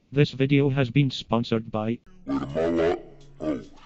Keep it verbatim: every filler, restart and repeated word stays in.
This video has been sponsored by Wait a minute. Oh.